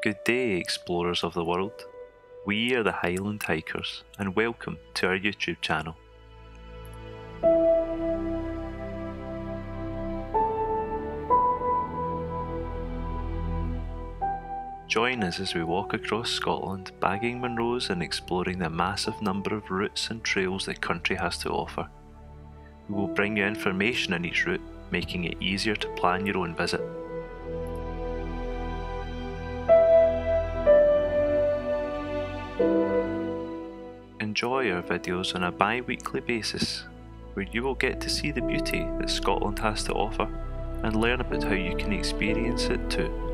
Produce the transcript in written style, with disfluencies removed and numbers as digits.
Good day, explorers of the world. We are the Highland Hikers, and welcome to our YouTube channel. Join us as we walk across Scotland, bagging Munros and exploring the massive number of routes and trails the country has to offer. We will bring you information on each route, making it easier to plan your own visit. Enjoy our videos on a bi-weekly basis, where you will get to see the beauty that Scotland has to offer and learn about how you can experience it too.